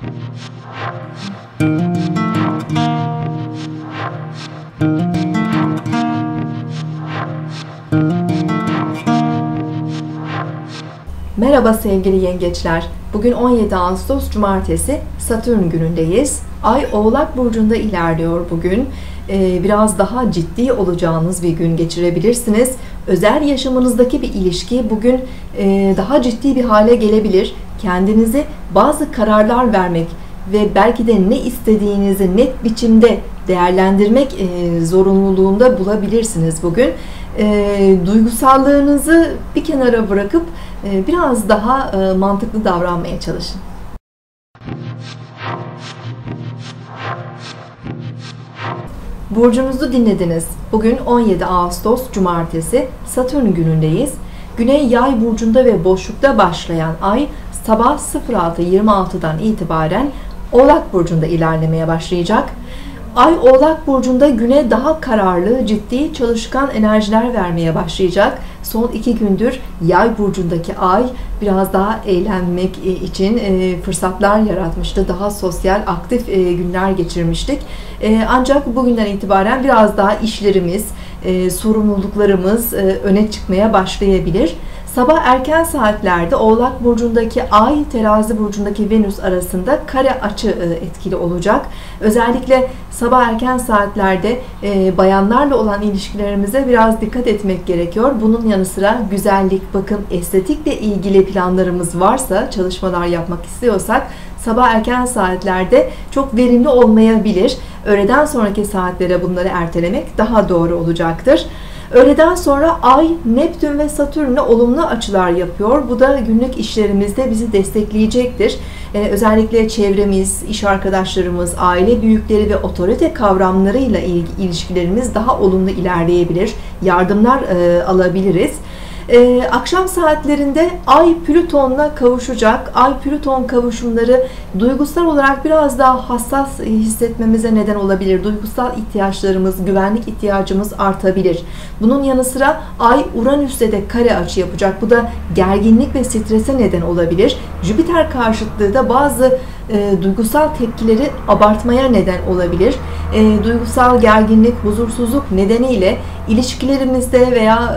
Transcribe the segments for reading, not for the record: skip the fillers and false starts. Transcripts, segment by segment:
Merhaba sevgili yengeçler. Bugün 17 Ağustos Cumartesi, Satürn günündeyiz. Ay Oğlak Burcu'nda ilerliyor bugün. Biraz daha ciddi olacağınız bir gün geçirebilirsiniz. Özel yaşamınızdaki bir ilişki bugün daha ciddi bir hale gelebilir. Kendinize bazı kararlar vermek ve belki de ne istediğinizi net biçimde değerlendirmek zorunluluğunda bulabilirsiniz bugün. Duygusallığınızı bir kenara bırakıp biraz daha mantıklı davranmaya çalışın. Burcunuzu dinlediniz. Bugün 17 Ağustos Cumartesi, Satürn günündeyiz. Güney Yay burcunda ve boşlukta başlayan ay sabah 06.26'dan itibaren Oğlak burcunda ilerlemeye başlayacak. Ay Oğlak burcunda güne daha kararlı, ciddi, çalışkan enerjiler vermeye başlayacak. Son 2 gündür Yay burcundaki ay biraz daha eğlenmek için fırsatlar yaratmıştı. Daha sosyal, aktif günler geçirmiştik. Ancak bugünden itibaren biraz daha işlerimiz, sorumluluklarımız öne çıkmaya başlayabilir. Sabah erken saatlerde Oğlak burcundaki Ay, Terazi burcundaki Venüs arasında kare açı etkili olacak. Özellikle sabah erken saatlerde bayanlarla olan ilişkilerimize biraz dikkat etmek gerekiyor. Bunun yanı sıra güzellik, bakım, estetikle ilgili planlarımız varsa, çalışmalar yapmak istiyorsak sabah erken saatlerde çok verimli olmayabilir. Öğleden sonraki saatlere bunları ertelemek daha doğru olacaktır. Öğleden sonra Ay, Neptün ve Satürn'le olumlu açılar yapıyor. Bu da günlük işlerimizde bizi destekleyecektir. Özellikle çevremiz, iş arkadaşlarımız, aile büyükleri ve otorite kavramlarıyla ilişkilerimiz daha olumlu ilerleyebilir. Yardımlar alabiliriz. Akşam saatlerinde Ay Plüton'la kavuşacak. Ay Plüton kavuşumları duygusal olarak biraz daha hassas hissetmemize neden olabilir. Duygusal ihtiyaçlarımız, güvenlik ihtiyacımız artabilir. Bunun yanı sıra Ay Uranüs'te de kare açı yapacak. Bu da gerginlik ve strese neden olabilir. Jüpiter karşıtlığı da bazı duygusal tepkileri abartmaya neden olabilir. Duygusal gerginlik, huzursuzluk nedeniyle ilişkilerimizde veya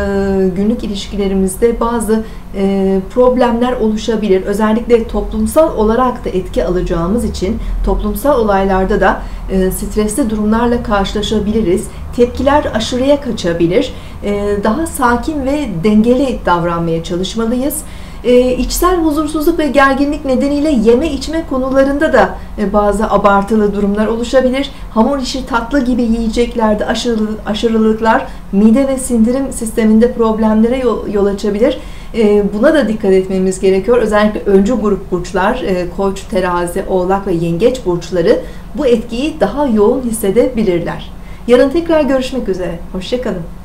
günlük ilişkilerimizde bazı problemler oluşabilir. Özellikle toplumsal olarak da etki alacağımız için toplumsal olaylarda da stresli durumlarla karşılaşabiliriz. Tepkiler aşırıya kaçabilir. Daha sakin ve dengeli davranmaya çalışmalıyız. İçsel huzursuzluk ve gerginlik nedeniyle yeme içme konularında da bazı abartılı durumlar oluşabilir. Hamur işi, tatlı gibi yiyeceklerde aşırılıklar mide ve sindirim sisteminde problemlere yol açabilir. Buna da dikkat etmemiz gerekiyor. Özellikle öncü grup burçlar, Koç, Terazi, Oğlak ve Yengeç burçları bu etkiyi daha yoğun hissedebilirler. Yarın tekrar görüşmek üzere. Hoşça kalın.